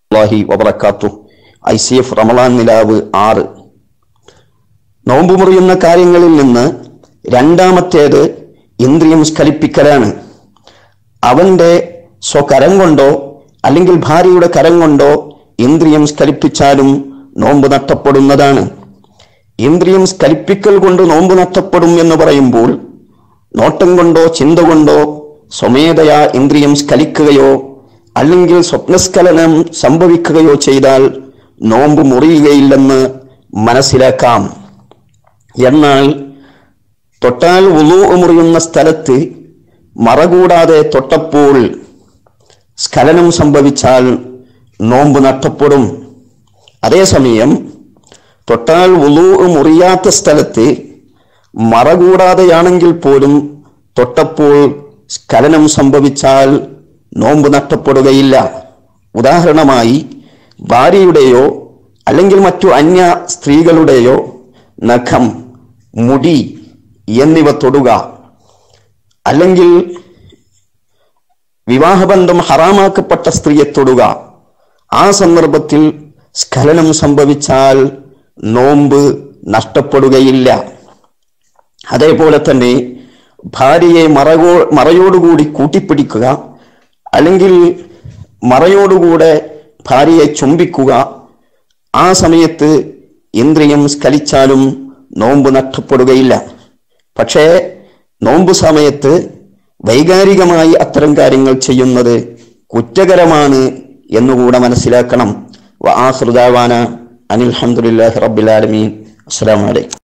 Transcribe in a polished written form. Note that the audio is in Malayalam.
വബറകാതുഹു. ICF റമളാൻ നിലാവ് 6. നോമ്പ് മുറിയുന്ന കാര്യങ്ങളിൽ നിന്ന് രണ്ടാമത്തേത് ഇന്ദ്രിയം സ്ഖലിപ്പിക്കലാണ്. അവന്റെ സ്വകരം കൊണ്ടോ അല്ലെങ്കിൽ ഭാര്യയുടെ കരം കൊണ്ടോ ഇന്ദ്രിയം സ്ഖലിപ്പിച്ചാലും നോമ്പ് നഷ്ടപ്പെടുന്നതാണ്. ഇന്ദ്രിയം സ്ഖലിപ്പിക്കൽ കൊണ്ട് നോമ്പ് നഷ്ടപ്പെടും എന്ന് പറയുമ്പോൾ നോട്ടം കൊണ്ടോ ചിന്ത കൊണ്ടോ സ്വമേധയാ ഇന്ദ്രിയം സ്ഖലിക്കുകയോ അല്ലെങ്കിൽ സ്വപ്നസ്ഖലനം സംഭവിക്കുകയോ ചെയ്താൽ നോമ്പ് മുറിയുകയില്ലെന്ന് മനസ്സിലാക്കാം. എന്നാൽ തൊട്ടാൽ വുളൂ മുറിയുന്ന സ്ഥലത്ത് മറകൂടാതെ തൊട്ടപ്പോൾ സ്ഖലനം സംഭവിച്ചാൽ നോമ്പ് നഷ്ടപ്പെടും. അതേസമയം തൊട്ടാൽ വുളൂ മുറിയാത്ത സ്ഥലത്ത് മറകൂടാതെയാണെങ്കിൽ പോലും തൊട്ടപ്പോൾ സ്ഖലനം സംഭവിച്ചാൽ നോമ്പ് നഷ്ടപ്പെടുകയില്ല. ഉദാഹരണമായി ഭാര്യയുടെയോ അല്ലെങ്കിൽ മറ്റു അന്യ സ്ത്രീകളുടെയോ നഖം, മുടി എന്നിവ തൊടുക, അല്ലെങ്കിൽ വിവാഹബന്ധം ഹറാമാക്കപ്പെട്ട സ്ത്രീയെ തൊടുക, ആ സന്ദർഭത്തിൽ സ്ഖലനം സംഭവിച്ചാൽ നോമ്പ് നഷ്ടപ്പെടുകയില്ല. അതേപോലെ തന്നെ ഭാര്യയെ മറയോടുകൂടി കൂട്ടിപ്പിടിക്കുക, അല്ലെങ്കിൽ മറയോടുകൂടെ ഭാര്യയെ ചുംബിക്കുക, ആ സമയത്ത് ഇന്ദ്രിയം സ്ഖലിച്ചാലും നോമ്പ് നഷ്ടപ്പെടുകയില്ല. പക്ഷേ നോമ്പ് സമയത്ത് വൈകാരികമായി അത്തരം കാര്യങ്ങൾ ചെയ്യുന്നത് കുറ്റകരമാണ് എന്നുകൂടെ മനസ്സിലാക്കണം. വആഖിറു ദഅവാന അനിൽ ഹംദുലില്ലാഹി റബ്ബിൽ ആലമീൻ. അസ്സലാമു അലൈക്കും.